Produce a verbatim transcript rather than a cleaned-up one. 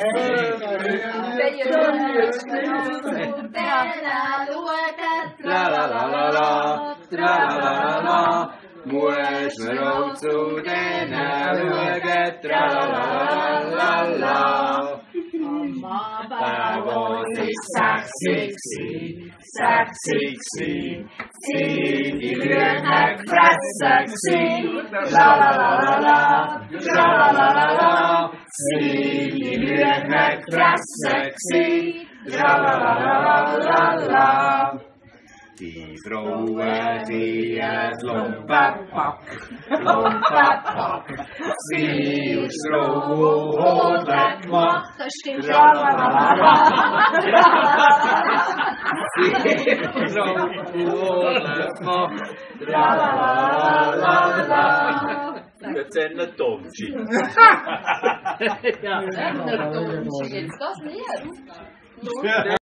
Moes me rood zu den Augen, tralalala. Da wo ich sechzig gsi, sechzig gsi, sie die Lüge gefressen gsi, tralalala, tralalala. Sie die Lüge gefressen gsi, tralalala. Die Frauen, die het Lumpenpack, Lumpenpack, sie aus Stroh gemacht. Das stimmt. Tralalala, sie aus Stroh gemacht. Tralalala. Jetzt sind wir Domschi. Ja, jetzt das nicht.